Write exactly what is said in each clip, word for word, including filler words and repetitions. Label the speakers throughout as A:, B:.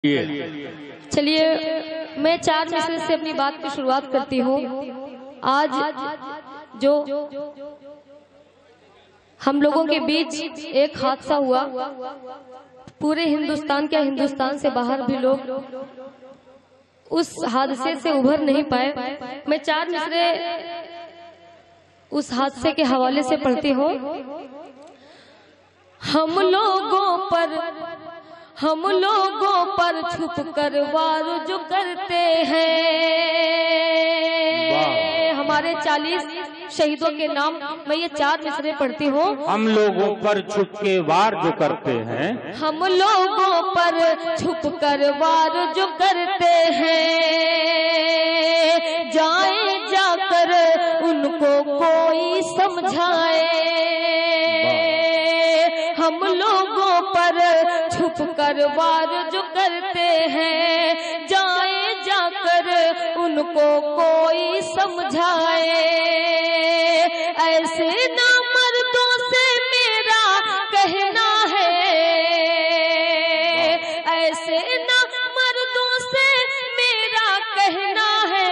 A: چلیے میں چار مصرے سے اپنی بات کی شروعات کرتی ہوں۔ آج جو ہم لوگوں کے بیچ ایک حادثہ ہوا، پورے ہندوستان کیا ہندوستان سے باہر بھی لوگ اس حادثے سے ابھر نہیں پائے۔ میں چار مصرے اس حادثے کے حوالے سے پڑھتی ہوں۔ ہم لوگوں پر ہم لوگوں پر چھپ کر وار جو کرتے ہیں، ہمارے چالیس شہیدوں کے نام میں یہ چار مصرے پڑھتی ہوں۔
B: ہم لوگوں پر چھپ کے وار جو کرتے ہیں،
A: ہم لوگوں پر چھپ کر وار جو کرتے ہیں، جائیں جا کر ان کو کوئی سمجھائے۔ ہم لوگوں پر چھپ کر وار جو کرتے ہیں، جائیں جا کر ان کو کوئی سمجھائے۔ ایسے نامردوں سے میرا کہنا ہے، ایسے نامردوں سے میرا کہنا ہے،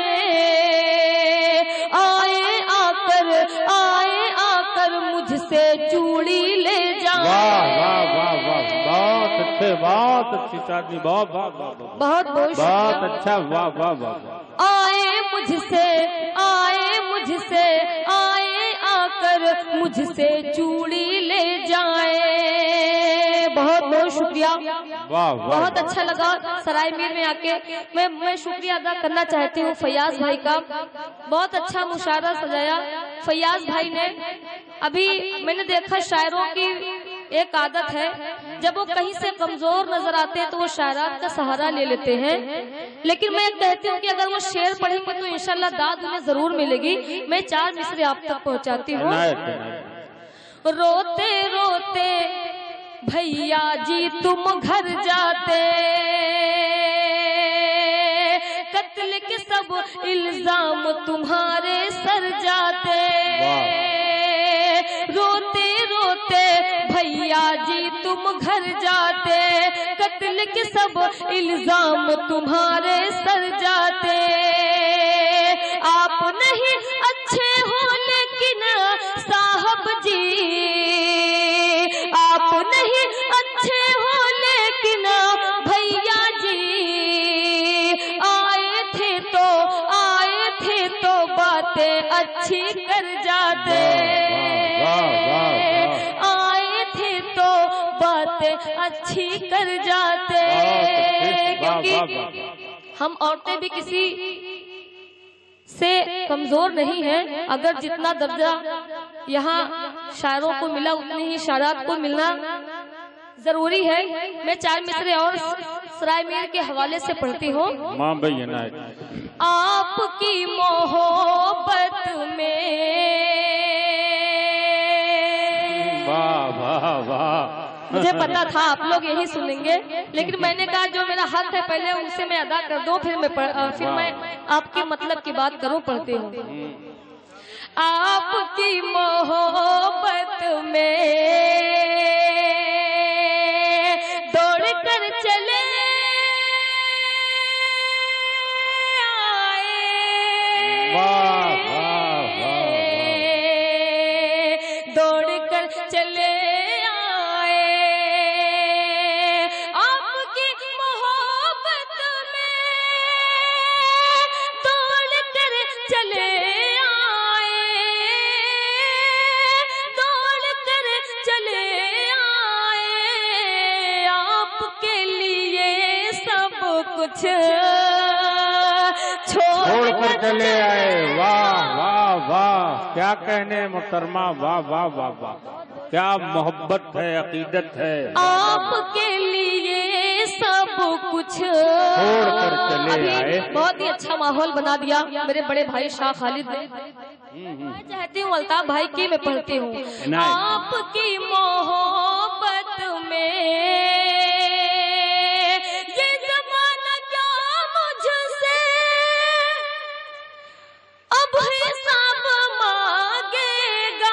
A: آئے آ کر آئے آ کر مجھ سے چوڑی لے جائیں۔
B: واہ واہ واہ واہ، بہت اچھے، بہت اچھی چاندنی، بہت بہت
A: بہت بہت
B: بہت اچھا، واہ واہ واہ۔
A: آئے مجھ سے آئے مجھ سے آئے آ کر مجھ سے چوڑی لے جائیں۔ بہت بہت شکریہ،
B: واہ واہ،
A: بہت اچھا لگا سرائے میر میں آ کے۔ میں میں شکریہ ادا کرنا چاہتی ہوں فیاض بھائی کا، بہت اچھا مشاعرہ سجایا فیاض بھائی نے۔ ابھی میں نے دیکھا شاعروں کی ایک عادت ہے، جب وہ کہیں سے کمزور نظر آتے ہیں تو وہ شاعرات کا سہارا لے لیتے ہیں، لیکن میں کہتی ہوں کہ اگر وہ شعر پڑھیں گے تو انشاءاللہ داد انہیں ضرور ملے گی۔ میں چار مصرے آپ تک پہنچاتی ہوں۔ روتے روتے بھیا جی تم گھر جاتے، قتل کے سب الزام تمہارے سر جاتے۔ روتے روتے بھیا جی تم گھر جاتے، قتل کے سب الزام تمہارے سر جاتے۔ آپ نہیں اچھے ہو لیکن صاحب جی، آپ نہیں اچھے ہو لیکن بھیا جی، آئے تھے تو آئے تھے تو باتیں اچھی کر جاتے، آئے تھے تو باتیں اچھی کر جاتے۔ کیونکہ ہم عورتیں بھی کسی سے کمزور نہیں ہیں، اگر جتنا درجہ یہاں شاعروں کو ملا اتنی ہی شاعرات کو ملنا ضروری ہے۔ میں چار مصرے اور سرائے میر کے حوالے سے پڑھتی ہوں۔
B: ماں بھائی عنایت،
A: آپ کی محبت میں،
B: واہ واہ واہ،
A: مجھے پتا تھا آپ لوگ یہی سنیں گے، لیکن میں نے کہا جو میرا حق ہے پہلے ان سے میں ادا کر دوں، پھر میں پھر میں آپ کے مطلب کی بات کروں، پڑھتی ہوں۔ آپ کی محبت میں دوڑ کر چلے آئے، دوڑ کر چلے آئے، آپ کی محبت میں دوڑ کر چلے آئے، دوڑ کر چلے آئے، آپ کے لیے سب کچھ
B: چھوڑ کر چلے آئے۔ واہ واہ واہ، کیا کہنے محترمہ، واہ واہ واہ واہ، کیا محبت ہے، عقیدت ہے۔
A: آپ کے لیے سب کچھ
B: چھوڑ کر چلے آئے۔
A: بہت ہی اچھا ماحول بنا دیا میرے بڑے بھائی شاہ خالد نے۔ میں چاہتی ہوں الطاف بھائی کی میں پڑھتی ہوں۔ آپ کی محبت میں یہ زمانہ کیا مجھ سے اب حساب مانگے گا،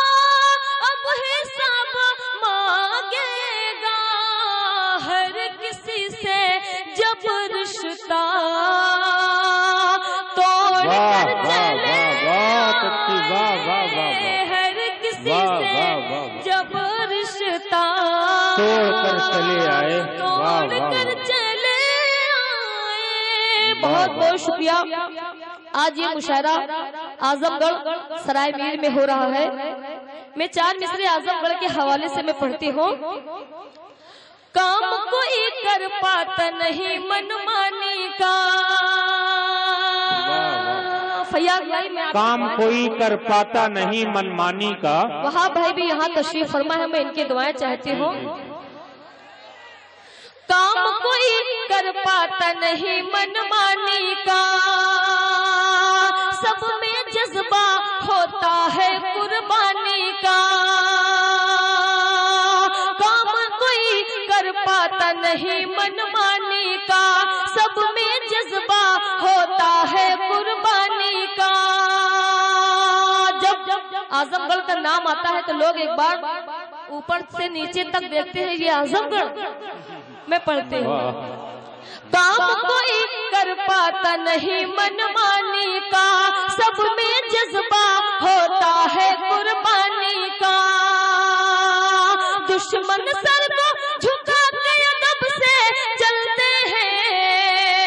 A: اب حساب مانگے گا، ہر जब रिश्ता तोड़ कर चले हर किसी से जब रिश्ता
B: तोड़ कर चले आए
A: तोड़ कर चले आए। बहुत बहुत शुक्रिया। आज ये मुशायरा आजमगढ़ सराय मीर में हो रहा है। मैं चार मिसरे आजमगढ़ के हवाले से मैं पढ़ती हूँ। काम कोई कर पाता नहीं मनमानी का, फैयाज भाई मैं
B: काम कोई कर पाता नहीं मनमानी का।
A: वहाँ भाई भी यहाँ तशरीफ फरमा है, मैं इनकी दुआएं चाहती हूँ। काम कोई कर पाता नहीं मनमानी का, सब में जज्बा होता है कुर्बानी का। काम कोई कर पाता नहीं मनमानी का, सब में जज्बा होता है कुर्बानी का। जब आजमगढ़ का नाम आता है तो लोग एक बार ऊपर से नीचे तक देखते हैं, ये आजमगढ़। मैं पढ़ती हूँ। काम कोई कर पाता नहीं मनमानी का, सब में जज्बा होता है कुर्बानी का। दुश्मन सर को झुका के अदब से चलते हैं,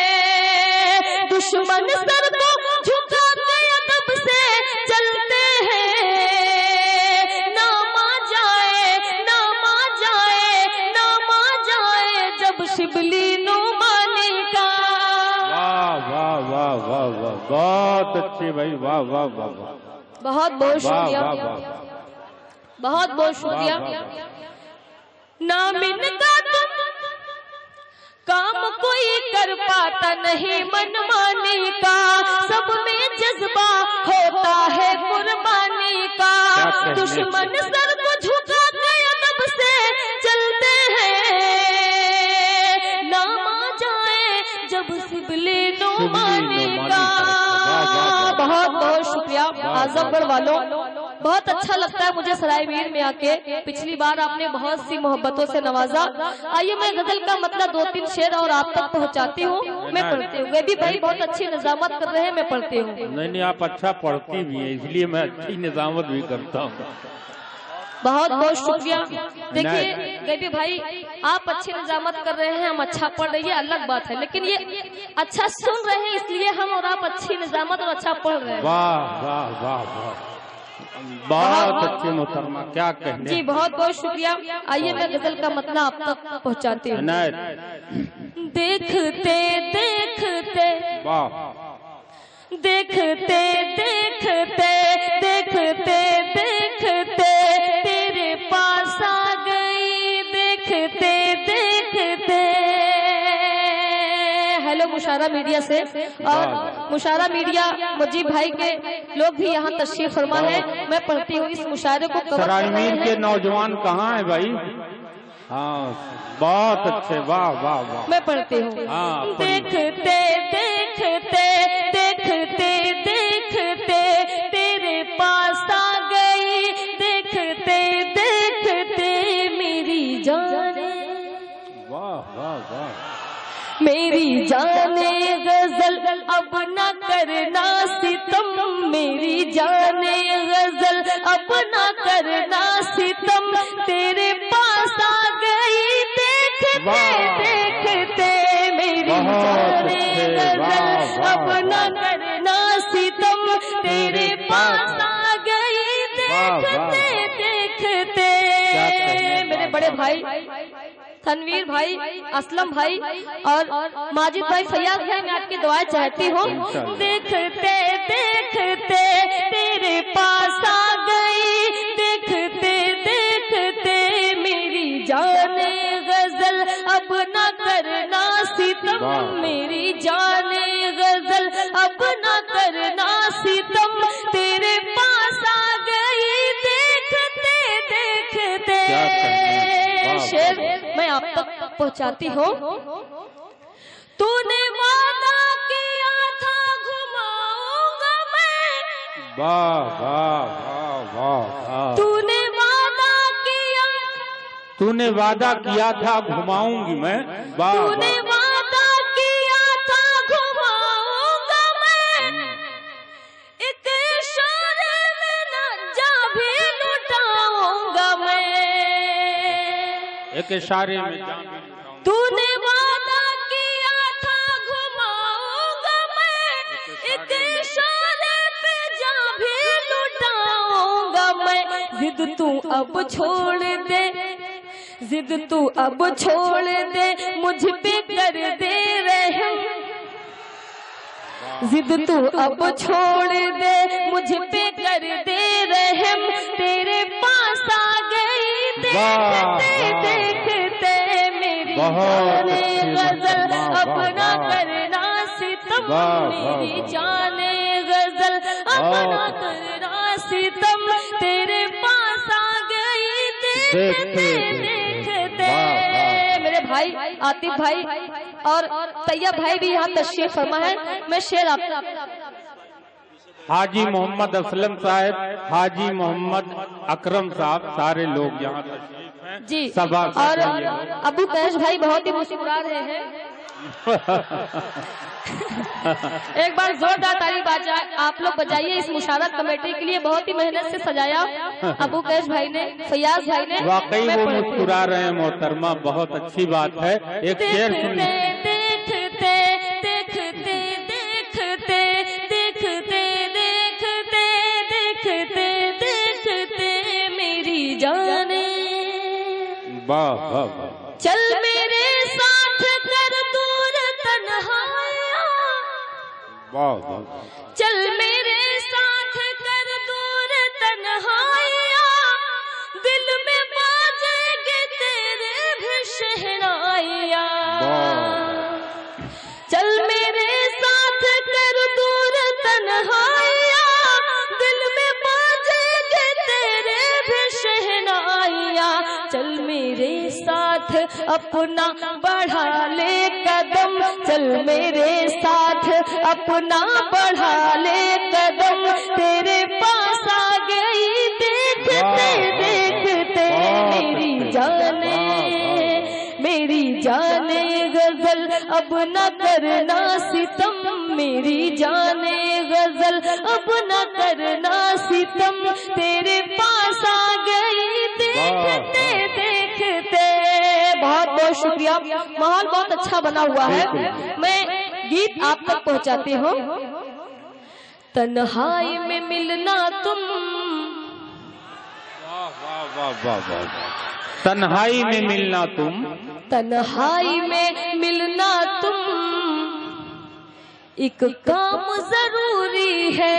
A: दुश्मन सर को झुका के अदब से चलते हैं। नाम आ जाए नाम आ जाए नाम आ जाए जब शिबली नुमानी का।
B: वाह वाह वाह वाह वाह, बहुत अच्छी भाई, वाह वाह वाह वाह,
A: बहुत बहुत शुक्रिया,
B: वाह, वाह, वाह।
A: बहुत बहुत शुक्रिया। नाम इनका तुम काम कोई कर पाता नहीं मनमानी का, सब में जज्बा होता है कुर्बानी का। दुश्मन सर को झुका के अदब से चलते हैं, नाम आ जाए जब सिबले नुमानी का। बहुत बहुत शुक्रिया आजमगढ़ वालों, बहुत अच्छा लगता है मुझे सराय मीर में आके। पिछली बार आपने बहुत सी मोहब्बतों से नवाजा। आइए मैं गजल का मतलब दो तीन शेर और आप तक पहुंचाती हूँ, मैं पढ़ती हूँ। वे भी भाई बहुत अच्छी निजामत कर रहे हैं, मैं पढ़ती हूँ।
B: नहीं नहीं, आप अच्छा पढ़ती भी है, इसलिए मैं अच्छी निजामत भी करता हूँ।
A: बहुत बहुत शुक्रिया। देखिए गैबी भाई, आप अच्छी निजामत कर रहे हैं, हम अच्छा पढ़ रहे हैं, अलग बात है, लेकिन ये अच्छा सुन रहे हैं इसलिए हम और आप अच्छी निजामत और अच्छा पढ़ रहे हैं।
B: वाह वाह वाह वाह, बहुत अच्छे मोहतरमा, क्या कहने।
A: जी बहुत बहुत शुक्रिया। आइए मैं गजल का मतलब आप तक पहुंचाती हूँ। देखते देखते
B: वाह,
A: देखते देखते देखते देखते तेरे पास आ गई, देखते देखते। हेलो मुशायरा मीडिया से, और मुशायरा मीडिया मुजीब भाई के लोग भी यहाँ तशरीफ फरमा है। मैं पढ़ती हूँ इस मुशायरे को।
B: सराय मीर के नौजवान कहाँ है भाई? हाँ बहुत अच्छे, वाह वाह वाह।
A: मैं पढ़ती हूँ। देखते देखते देखते देखते तेरे पास आ गई, देखते देखते मेरी जाने,
B: वाह वाह वाह,
A: मेरी जाने गजल अब न करना सितम, मेरी जाने गजल अब न करना सितम, तेरे पास आ गई देखते देखते मेरी जाने गजल अब न करना सितम, तेरे पास आ गई देखते देखते। मेरे बड़े भाई तनवीर भाई, असलम भाई और माजिद भाई, फैयाज भाई, मैं आपकी दुआएं चाहती हूँ। देखते देखते तेरे पास आ गई, देखते देखते मेरी जाने गजल अब न करना सितम, मेरी जाने गजल अब न करना सितम, तेरे पास आ गई देखते देखते। शेर मैं आप तक पहुंचाती हूँ। तूने वादा किया था घुमाऊंगा मैं,
B: वाह वाह वाह वाह,
A: तूने वादा किया,
B: तूने वादा किया था घुमाऊंगी मैं, वाह,
A: तूने वादा किया
B: एक इशारे में जान भी लुटाऊंगा।
A: तूने वादा किया था घुमाऊंगा मैं, एक इशारे पे जान भी लुटाऊंगा मैं। जिद तू अब छोड़ दे, जिद तू अब छोड़ दे, मुझ पे कर दे रहम। जिद तू अब छोड़ दे, मुझ पे कर दे रहम। तेरे पास आ गई देखते देखते मेरी जाने गजल, अपना करना सितम। मेरी जाने गजल, अपना करना सितम। तेरे पास आ गई देखते देखते। मेरे भाई आतिफ भाई और तैयब भाई भी यहाँ तशरीफ फरमा है। मैं शेर आप
B: हाजी मोहम्मद असलम साहब, हाजी मोहम्मद अकरम साहब, सारे लोग यहाँ तशरीफ हैं
A: जी।
B: सभा
A: और अबू कैश भाई बहुत ही मुस्कुरा रहे हैं। एक बार जोरदार ताली बाजा आप लोग बजाइए इस मुशारत कमेटी के लिए। बहुत ही मेहनत से सजाया अबू कैश भाई ने, फैयाज भाई ने।
B: वाकई वो मुस्कुरा रहे हैं मोहतरमा, बहुत अच्छी बात है। एक शेर सुनिए।
A: देखते देखते देखते देखते देखते देखते देखते मेरी जाने।
B: वाह वाह,
A: चल मेरे साथ कर दूर तन्हाइयाँ,
B: वाह वाह,
A: चल मेरे साथ कर दूर तन्हाइयाँ। दिल में बाजेंगे तेरे भी शहनाइयाँ। चल मेरे साथ कर दूर तन्हाइयाँ। दिल में बाजेंगे तेरे भी शहनाइयाँ। चल मेरे साथ अपना बढ़ा ले कदम, चल मेरे साथ अपना बढ़ा ले कदम। तेरे पास आ गई देखते देखते मेरी जाने, मेरी जाने गजल, अब न करना सितम। मेरी जाने गजल, अब न करना सितम। तेरे पास आ गई देखते देखते। बहुत बहुत शुक्रिया, माहौल बहुत अच्छा बना हुआ है। मैं गीत आप तक पहुंचाती हूँ। तन्हाई में मिलना तुम,
B: वाह वाह वाह वाह वाह। तन्हाई में मिलना तुम,
A: तन्हाई में मिलना तुम, एक काम जरूरी है।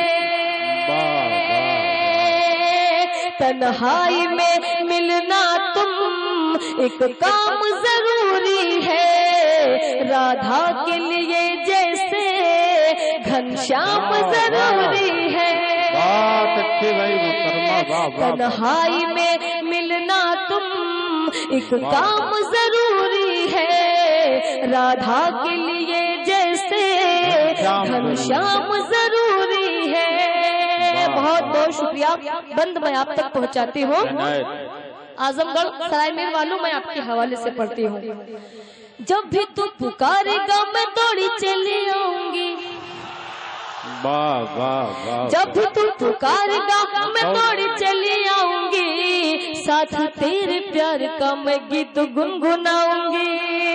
A: तन्हाई में मिलना तुम, एक काम जरूरी है। राधा के लिए जैसे घनश्याम जरूरी है।
B: बात अच्छी भाई मुहतरमा, वाह वाह।
A: तन्हाई में मिलना तुम, एक काम जरूरी है। राधा के लिए जैसे घनश्याम जरूरी है। बहुत बहुत शुक्रिया। बंद मैं आप तक पहुंचाती हूँ। आजमगढ़ सरायमीर वालों मैं आपके हवाले से पढ़ती हूँ। जब भी तू पुकारेगा मैं दौड़ी चली आऊंगी।
B: वाह वाह वाह।
A: जब भी तू पुकारेगा मैं दौड़ी चली आऊंगी। साथ तेरे प्यार का मैं गीत गुनगुनाऊंगी।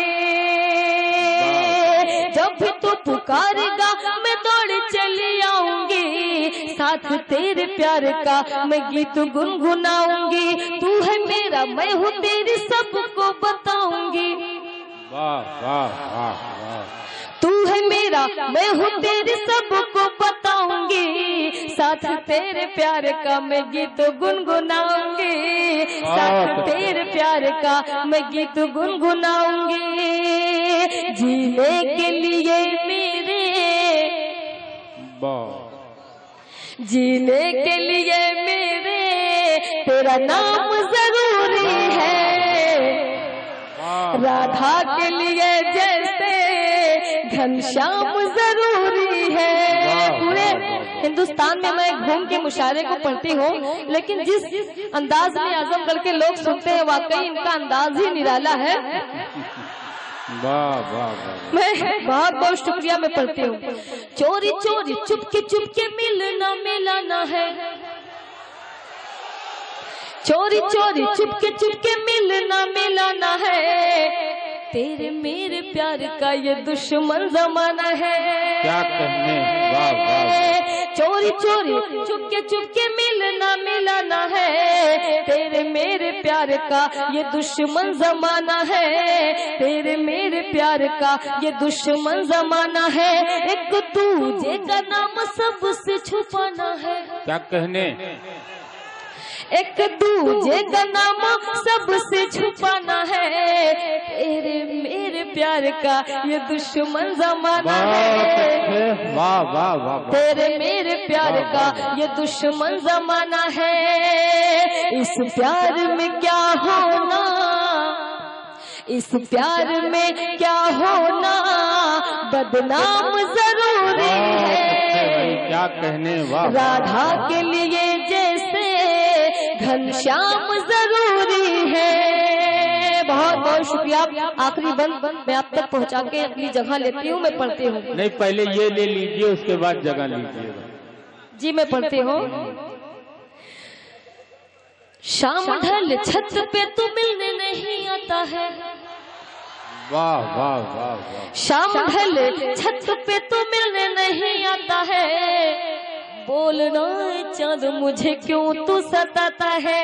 A: जब भी तू पुकारेगा मैं दौड़ी चली आऊंगी। साथ तेरे प्यार का मैं गीत गुनगुनाऊंगी। तू है मेरा मैं हूँ तेरी सबको बताऊंगी।
B: वाह वाह वाह वाह।
A: तू है मेरा मैं हूँ तेरी सबको बताऊंगी। साथ तेरे प्यार का मैं गीत गुनगुनाऊंगी। साथ तेरे प्यार का मैं गीत गुनगुनाऊंगी। जीने के लिए मेरे, जीने के लिए मेरे तेरा नाम जरूरी है। राधा के लिए जैसे घनश्याम जरूरी है। पूरे हिंदुस्तान में मैं घूम के मुशायरे को पढ़ती हूँ, लेकिन जिस अंदाज में आजमगढ़ के लोग सुनते हैं वाकई इनका अंदाज ही निराला है।
B: वाह वाह वाह।
A: मैं बहुत बहुत शुक्रिया मैं पढ़ती हूँ। चोरी चोरी चुपके चुपके मिलना मिलाना है। चोरी चोरी चुपके चुपके मिलना मिलाना है, तेरे मेरे प्यार का ये दुश्मन जमाना है।
B: क्या कहने, वाह वाह।
A: चोरी चोरी चुपके चुपके मिलना मिलाना है, तेरे मेरे प्यार का ये दुश्मन जमाना है, तेरे मेरे प्यार का ये दुश्मन जमाना है। एक दूजे का नाम सबसे छुपाना है।
B: क्या कहने,
A: एक दूजे का नाम सबसे छुपाना है, तेरे मेरे प्यार का ये दुश्मन जमाना है।
B: वाह वाह वाह।
A: तेरे मेरे प्यार का ये दुश्मन जमाना है। इस प्यार में क्या होना, इस प्यार में क्या होना, बदनाम जरूरी है।
B: क्या कहने, वाह।
A: राधा के लिए जैसे घनश्याम जरूरी है। बहुत बहुत शुक्रिया। आखिरी बंद मैं आप तक पहुंचा के अपनी जगह लेती हूँ, मैं पढ़ती हूँ।
B: नहीं, पहले ये ले लीजिए, उसके बाद जगह लीजिएगा।
A: जी मैं पढ़ती हूँ। शाम ढल छत पे तू मिलने नहीं आता है,
B: वाह वाह वाह वाह।
A: शाम ढल छत पे तू मिलने नहीं आता है, बोलना चांद मुझे क्यों तू सताता है।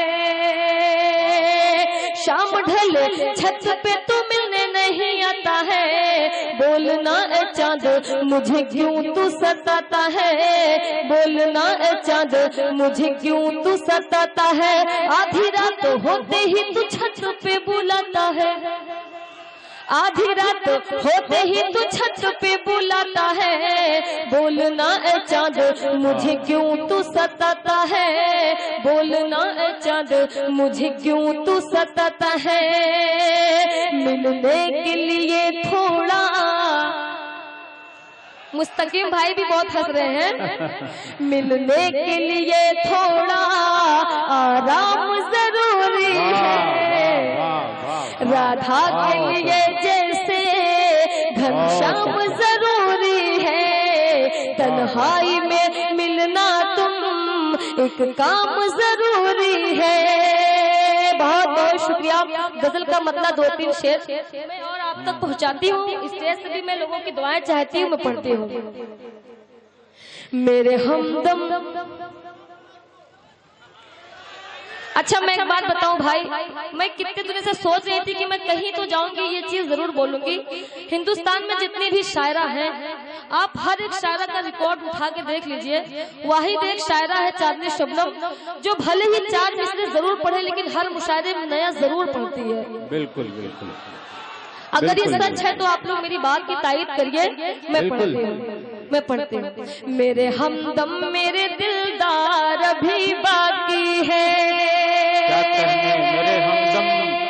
A: शाम ढल छत पे तू मिलने नहीं आता है, बोलना चांद मुझे क्यों तू सताता है, बोलना चांद मुझे क्यों तू सताता है। आधी रात होते ही तू छत पे बुलाता है, आधी रात होते ही तू छत पे बुलाता है, बोलना चांद मुझे क्यों तू सताता है, बोलना चांद मुझे क्यों तू सताता है। मिलने के लिए थोड़ा, मुस्तकीम भाई भी बहुत हंस रहे हैं। मिलने के लिए थोड़ा आराम जरूरी है, राधा के लिए जैसे घनश्याम जरूरी है। तन्हाई में मिलना तुम एक काम जरूरी है। बहुत बहुत शुक्रिया। गजल का मतलब दो तीन शेर मैं और आप तक पहुंचाती हूँ। स्टेज से भी मैं लोगों की दुआएं चाहती हूँ, मैं पढ़ती हूँ। मेरे हमदम। अच्छा मैं एक बात बताऊं भाई, मैं कितने दिनों से सोच रही थी कि मैं कहीं तो जाऊंगी, ये चीज जरूर बोलूंगी। हिंदुस्तान में जितनी भी शायरा हैं, आप हर एक शायरा का रिकॉर्ड उठा के देख लीजिए। वाहिद एक शायरा है चांदनी शबनम, जो भले ही चार मिसरे जरूर पढ़े लेकिन हर मुशायरे में नया जरूर पढ़ती है।
B: बिल्कुल बिल्कुल।
A: अगर ये सच है तो आप लोग मेरी बात की तारीफ करिए। मैं पढ़ती हूँ, मैं पढ़ती हूँ। मेरे हमदम मेरे दिलदार अभी बाकी है,
B: मेरे हमदम,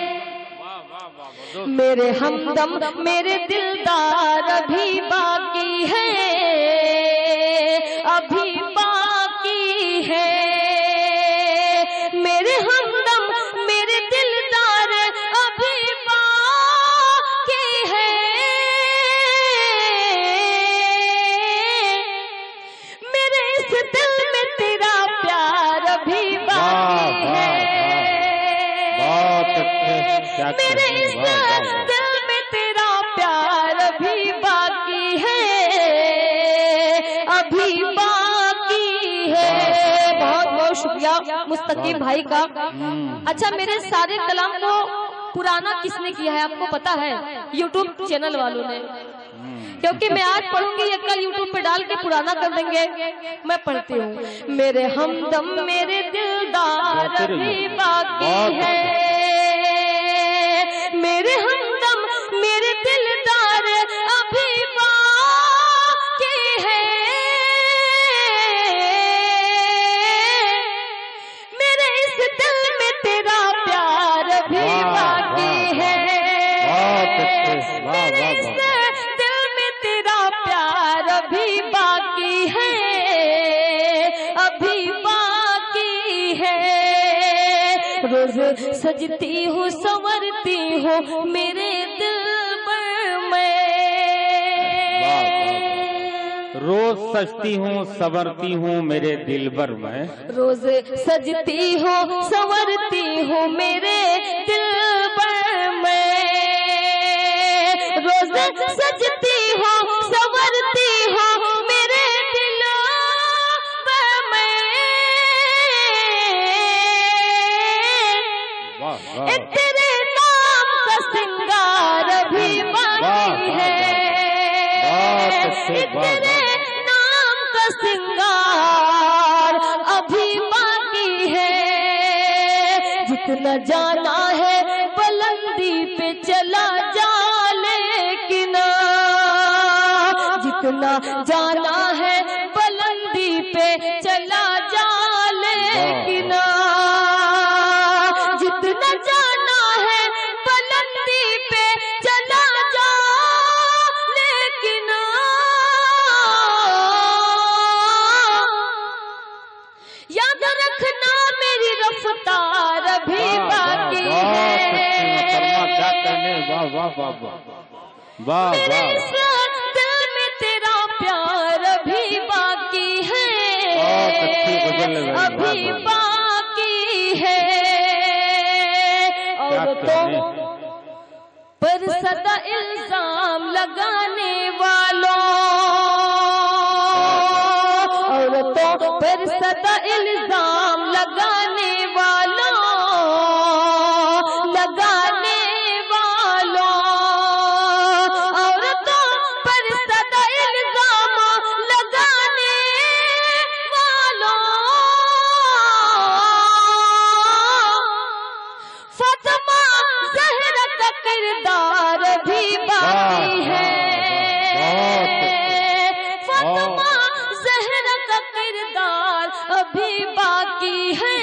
A: मेरे हमदम मेरे दिलदार अभी बाकी है, अभी बाकी है। मेरे हमदम मेरे दिलदार अभी बाकी है, मेरे इस दिल में तेरा प्यार अभी बाकी है। मेरे इस दिल में तेरा प्यार अभी बाकी है, अभी बाकी है। बहुत बहुत शुक्रिया मुस्तकीम भाई का। अच्छा मेरे सारे कलाम को पुराना किसने किया है आपको पता है? यूट्यूब चैनल वालों ने, क्योंकि मैं आज पढ़ूंगी ये कल यूट्यूब पे डाल के पुराना कर देंगे। मैं पढ़ती हूँ। मेरे हमदम मेरे दिलदार अभी बाकी है, मेरे हमदम मेरे दिलदार अभी बाकी है, मेरे इस दिल में तेरा प्यार अभी बाकी है, मेरे इस दिल में तेरा प्यार अभी बाकी है, अभी बाकी है। रोज सजती हूँ संवरती हूँ मेरे दिल पर मैं,
B: روز سجتی ہوں سورتی ہوں میرے دلبر میں،
A: روز سجتی ہوں سورتی ہوں میرے دلبر میں، روز سجتی ہوں سورتی ہوں میرے دلبر میں، اے تیرے نام کا سنگار بھی باقی ہے، اے تیرے نام کا سنگار ابھی باقی ہے، جتنا جانا ہے بلندی پہ چلا جا لیکن جتنا جانا ہے بلندی پہ چلا جا لیکن جتنا جانا ہے بلندی پہ چلا جا لیکن یاد رکھنا میری رفتار بھی باقی ہے،
B: کیا کہنے، واہ واہ واہ واہ
A: میرے
B: واہ،
A: اس دل میں تیرا پیار بھی باقی ہے، ابھی باقی ہے، عورتوں پر سدا الزام لگانے والوں، عورتوں پر سدا الزام لگانے والوں، لگانے والوں، عورتوں پر سدا الزام لگانے والوں، فاطمہ زہرا کا کردار بھی باقی ہے، فاطمہ زہرا کا کردار ابھی باقی ہے،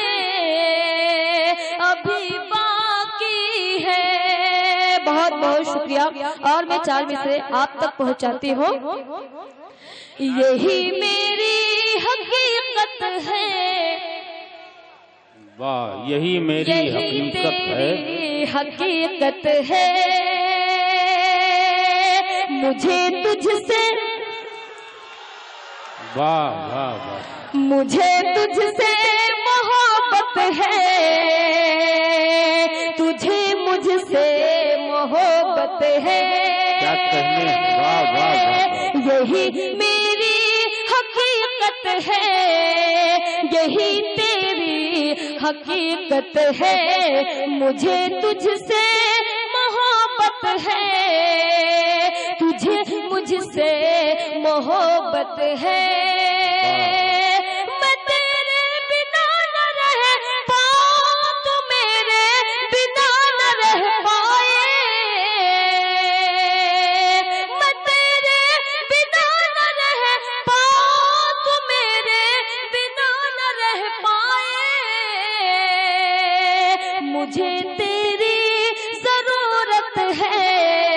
A: ابھی باقی ہے۔ بہت بہت شکریہ، اور میں چار مصرے آپ تک پہنچاتی ہوں۔ یہی میری حقیقت ہے،
B: واہ، یہی میری
A: یہی
B: حقیقت ہے،
A: تیری حقیقت ہے، مجھے تجھ سے
B: واہ واہ واہ،
A: مجھے تجھ سے محبت ہے، تجھے مجھ سے محبت ہے،
B: کیا کہنے، واہ واہ واہ،
A: یہی میری حقیقت ہے، یہی تیری حقیقت ہے، مجھے تجھ سے محبت ہے، تجھے مجھ سے محبت ہے، میں تیرے بنا نہ رہ پاؤں تو میرے بنا نہ رہ پائے، میں تیرے بنا نہ رہ پاؤں تو میرے بنا نہ رہ پائے، مجھے تیری ضرورت ہے،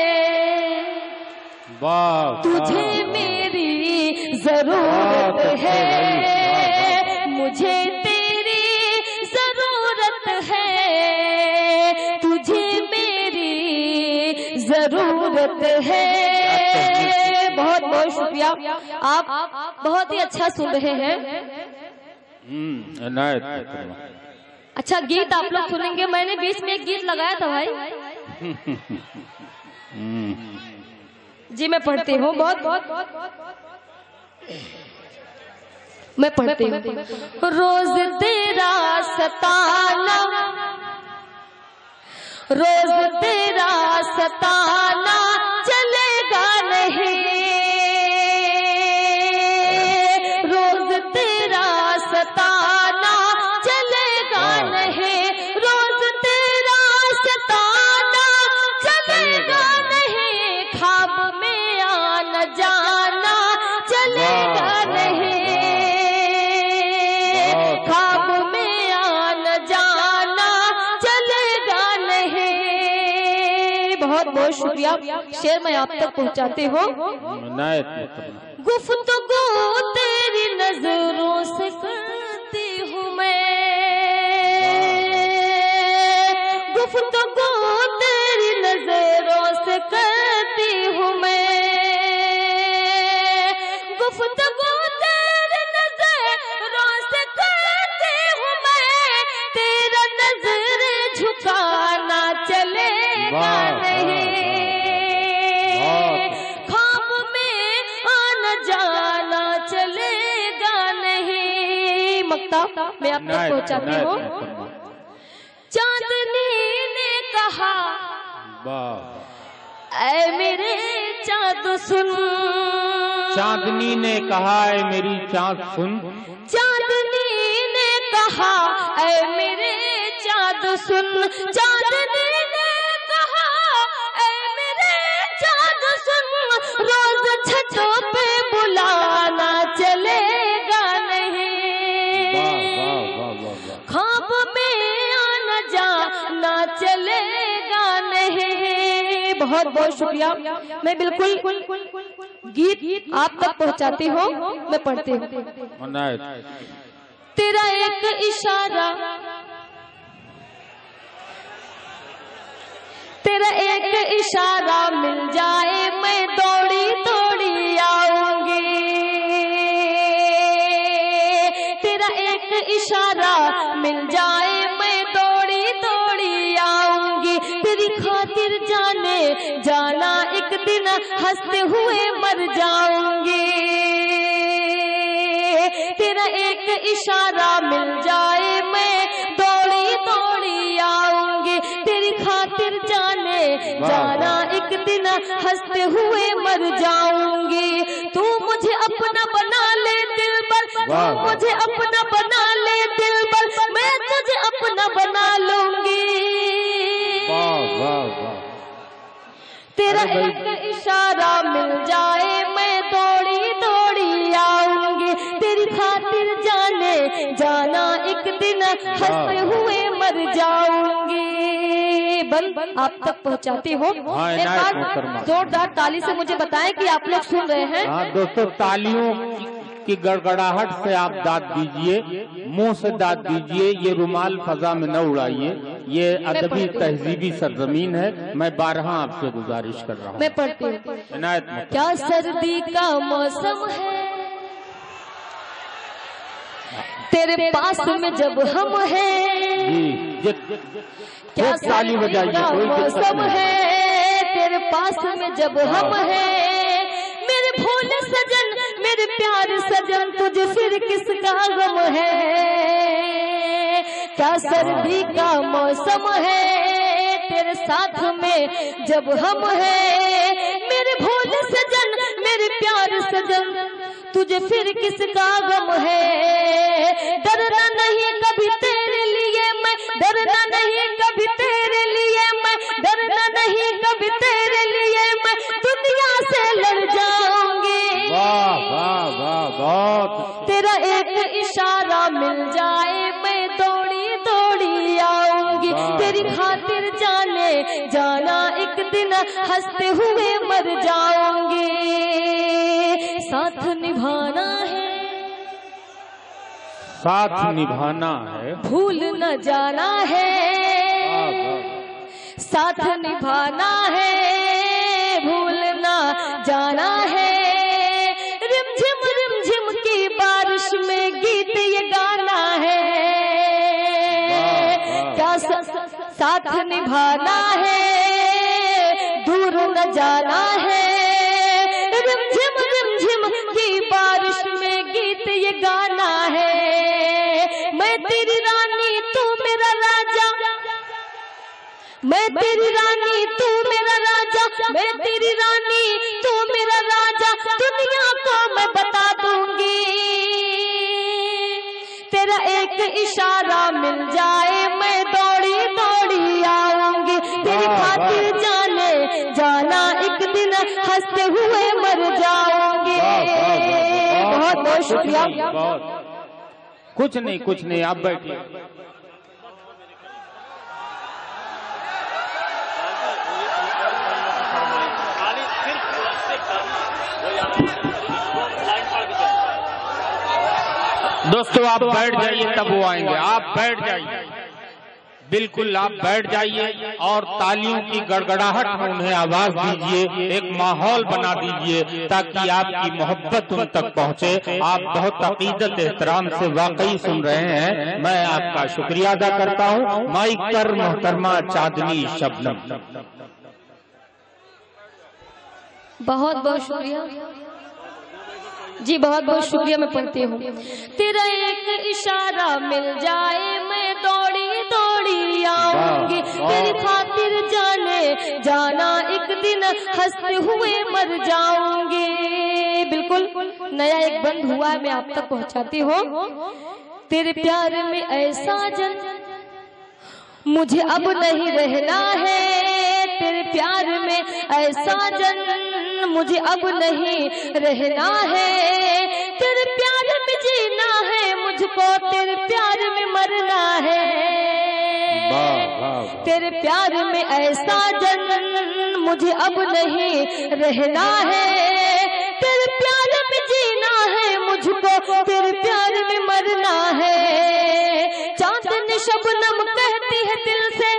B: واہ،
A: تجھے میری ضرورت ہے، مجھے تیری ضرورت ہے، تجھے میری ضرورت ہے۔ بہت بہت شکریہ، آپ بہت ہی اچھا سن رہے ہیں۔
B: ہم، عنایت محترمہ،
A: اچھا گیت آپ لوگ سنیں گے، میں نے بیچ میں ایک گیت لگایا تھا بھائی،
B: ہم،
A: جی میں پڑھتی ہوں، بہت بہت میں پڑھتی ہوں۔ روز تیرا ستانا، روز تیرا ستانا چلے گا نہیں، روز تیرا ستانا چلے گا نہیں، روز تیرا ستانا چلے گا نہیں، خواب میں آنا جانا چلے گا نہیں، خواب میں آنا جانا چلے گا نہیں۔ بہت بہت شکریہ، شعر میں آپ تک پہنچاتی ہوں۔
B: عنایت محترمہ،
A: گفتگو تیری نظروں سے کرتی ہوں میں، گفتگو تیری نظروں سے کرتی ہوں میں، گفتگو मैं आप तक पहुंचाती हूँ। चांदनी ने कहा ऐ मेरे चाँद सुन,
B: चांदनी ने कहा ऐ मेरी चाँद सुन,
A: चांदनी ने कहा ऐ मेरे चाँद सुन, चांदनी ने कहा ऐ मेरे चाँद सुन, रोज छतों पे बुलाना चलेगा नहीं, ख्वाब में आना जाना चलेगा नहीं। बहुत बहुत शुक्रिया। मैं बिल्कुल गीत आप तक पहुंचाती हूँ, मैं पढ़ती हूँ। तेरा एक इशारा, तेरा एक इशारा मिल जाए मैं दौड़ी दौड़ी आऊंगी, तेरा एक इशारा मिल जाए मैं दौड़ी दौड़ी आऊंगी, तेरी खातिर जाने जाना एक दिन हंसते हुए मर जाऊंगी, तेरा एक इशारा मिल जाए मैं दौड़ी दौड़ी आऊंगी, तेरी खातिर जाने जाना एक दिन हंसते हुए मर जाऊंगी। तू मुझे अपना बना ले दिल पर, तू मुझे अपना बना ले दिल पर, मैं तुझे अपना बना लूंगी, तेरा एक इशारा मिल जाए मैं दौड़ी दौड़ी आऊंगी, तेरी खातिर जाने जाना एक दिन हंसते हुए मर जाऊंगी। बंद आप तक पहुंचाती हूँ। एक बार जोरदार ताली से मुझे बताएं कि आप लोग सुन रहे हैं।
B: हाँ दोस्तों, तालियों की गड़गड़ाहट से आप दाद दीजिए, मुंह से दाद दीजिए, ये रुमाल फजा में न उड़ाइए, ये अदबी तहजीबी सरजमीन है। मैं बारहा आपसे गुजारिश कर रहा हूँ।
A: मैं पढ़ती हूँ। क्या सर्दी का मौसम है तेरे पास में जब हम हैं, क्या सर्दी का मौसम है तेरे पास में जब हम हैं, मेरे भोले सजन मेरे प्यार सजन तुझे फिर किसका गम है, क्या सर्दी का मौसम है तेरे साथ में जब हम हैं, मेरे भोले सजन मेरे प्यार सजन तुझे फिर किसका गम है, डरना नहीं कभी तेरे लिए मैं, डरना नहीं कभी तेरे लिए मैं, डरना नहीं कभी तेरे लिए मैं, दुनिया से लड़ जाऊंगी।
B: वाह वाह वाह, बहुत।
A: तेरा एक इशारा मिल जाए मैं दौड़ी दौड़ी आऊंगी, तेरी खातिर जाने जाना एक दिन हंसते हुए मर जाऊंगी, साथ निभाना है,
B: साथ निभाना है,
A: भूल न जाना है, साथ निभाना है, भूल न जाना है, रिमझिम रिमझिम की बारिश में गीत ये गाना है, क्या साथ निभाना है, दूर न जाना है, रिमझिम रिमझिम की बारिश में गीत ये गाना है, मैं तेरी रानी तू मेरा राजा, मैं तेरी रानी तू मेरा राजा, मैं तेरी रानी तू मेरा राजा, दुनिया को मैं बता दूंगी, तेरा एक इशारा मिल जाए मैं दौड़ी दौड़ी आऊंगी, तेरी खातिर जाने जाना एक दिन हंसते हुए मर जाऊंगी। बहुत बहुत शुक्रिया।
B: कुछ नहीं कुछ नहीं, आप बैठिए। दोस्तों आप बैठ जाइए, तब वो आएंगे। आप बैठ जाइए, बिल्कुल आप बैठ जाइए और तालियों की गड़गड़ाहट में उन्हें आवाज दीजिए, एक माहौल बना दीजिए ताकि आपकी मोहब्बत उन तक पहुंचे। आप बहुत अकीदत एहतराम से वाकई सुन रहे हैं, मैं आपका शुक्रिया अदा करता हूं। माइक पर मोहतरमा चांदनी शबनम।
A: बहुत बहुत शुक्रिया। जी बहुत बहुत शुक्रिया, मैं पढ़ती हूँ। तेरा एक इशारा मिल जाए मैं दौड़ी दौड़ी आऊंगी, तेरी खातिर जाने जाना एक दिन हंसते हुए मर जाऊंगी। बिल्कुल नया एक बंद हुआ है, मैं आप तक पहुँचाती हूँ। तेरे प्यार में ऐसा जन मुझे अब नहीं रहना है, तेरे प्यार में ऐसा जन मुझे अब नहीं रहना है, तेरे प्यार में जीना है मुझको, तेरे प्यार में मरना है, तेरे प्यार में ऐसा जन मुझे अब नहीं रहना है, तेरे प्यार में जीना है मुझको, तेरे प्यार में मरना है। चांदनी शबनम कहती है दिल से,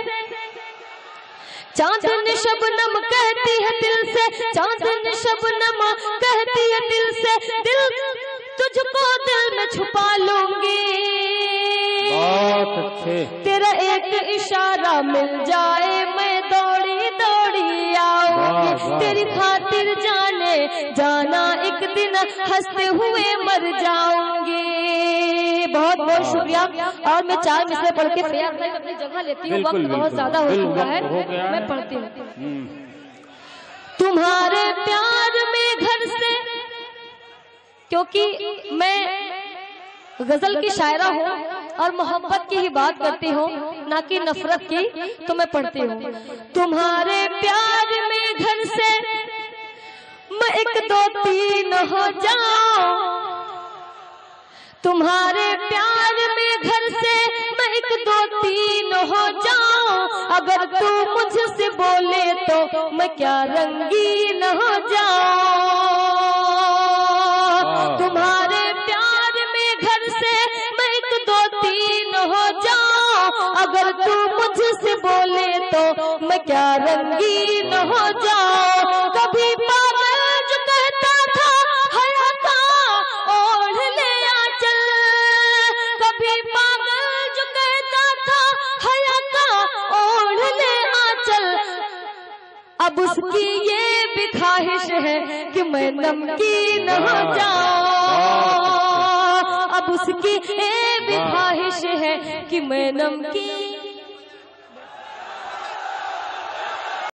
A: चांदनी शबनम कहती है दिल से, चांदनी शबनम कहती है दिल से, दिल तुझको दिल में छुपा लूंगी।
B: बहुत अच्छे।
A: तेरा एक इशारा मिल जाए मैं दौड़ी दौड़ी आऊंगी, तेरी खातिर जाने जाना एक दिन हंसते हुए मर जाऊंगी। बहुत बहुत शुक्रिया। और मैं चार मिसरे पढ़ के फिर अपनी जगह लेती हूँ, वक्त बहुत ज्यादा हो चुका है, मैं पढ़ती हूँ। तुम्हारे प्यार में घर से, क्योंकि मैं गजल की शायरा हूँ और मोहब्बत की ही बात करती हूँ, ना कि नफरत की, तो मैं पढ़ती हूँ। तुम्हारे प्यार में घर से मैं एक दो तीन हो जाऊं, तुम्हारे प्यार में घर से मैं एक दो तीन हो जाऊं, अगर तू मुझसे बोले तो मैं क्या रंगीन हो जाऊं। तुम्हारे प्यार में घर से मैं एक दो तीन हो जाऊं, अगर तू मुझसे बोले तो मैं क्या रंगीन हो जाऊं। कभी पागल जो कहता था हया का ओढ़ ले आंचल, कभी पागल जो कहता था हया का ओढ़ ले आंचल, अब उसकी ये भी ख्वाहिश है कि मैं नमकीन हो जाऊं, अब उसकी ये भी ख्वाहिश है कि मैं नमकीन